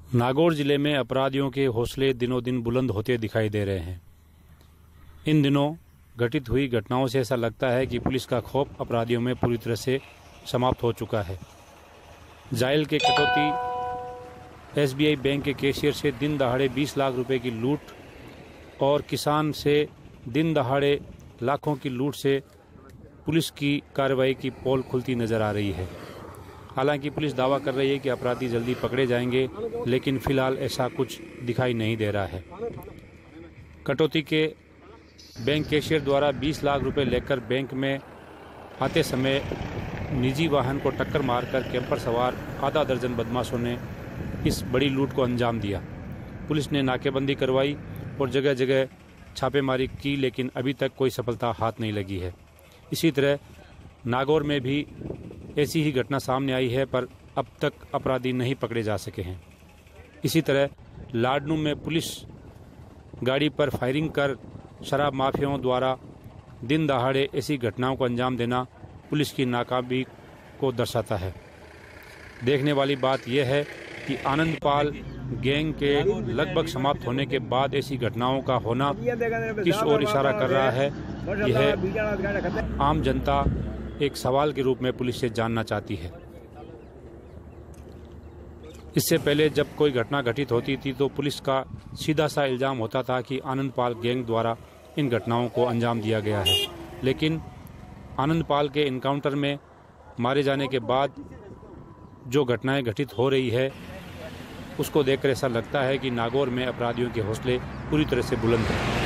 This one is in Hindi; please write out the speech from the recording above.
नागौर जिले में अपराधियों के हौसले दिनों दिन बुलंद होते दिखाई दे रहे हैं। इन दिनों घटित हुई घटनाओं से ऐसा लगता है कि पुलिस का खौफ अपराधियों में पूरी तरह से समाप्त हो चुका है। जायल के कटौती, एसबीआई बैंक के कैशियर से दिन दहाड़े 20 लाख रुपए की लूट और किसान से दिन दहाड़े लाखों की लूट से पुलिस की कार्रवाई की पोल खुलती नजर आ रही है। हालांकि पुलिस दावा कर रही है कि अपराधी जल्दी पकड़े जाएंगे, लेकिन फिलहाल ऐसा कुछ दिखाई नहीं दे रहा है। कटौती के बैंक कैशियर द्वारा 20 लाख रुपए लेकर बैंक में आते समय निजी वाहन को टक्कर मारकर कैंपर सवार आधा दर्जन बदमाशों ने इस बड़ी लूट को अंजाम दिया। पुलिस ने नाकेबंदी करवाई और जगह जगह छापेमारी की, लेकिन अभी तक कोई सफलता हाथ नहीं लगी है। इसी तरह नागौर में भी ऐसी ही घटना सामने आई है, पर अब तक अपराधी नहीं पकड़े जा सके हैं। इसी तरह लाडनू में पुलिस गाड़ी पर फायरिंग कर शराब माफियाओं द्वारा दिन दहाड़े ऐसी घटनाओं को अंजाम देना पुलिस की नाकामी को दर्शाता है। देखने वाली बात यह है कि आनंदपाल गैंग के लगभग समाप्त होने के बाद ऐसी घटनाओं का होना किस ओर इशारा कर रहा है, यह आम जनता एक सवाल के रूप में पुलिस से जानना चाहती है। इससे पहले जब कोई घटना घटित होती थी तो पुलिस का सीधा सा इल्जाम होता था कि आनंदपाल गैंग द्वारा इन घटनाओं को अंजाम दिया गया है, लेकिन आनंदपाल के इनकाउंटर में मारे जाने के बाद जो घटनाएं घटित हो रही है उसको देखकर ऐसा लगता है कि नागौर में अपराधियों के हौसले पूरी तरह से बुलंद हैं।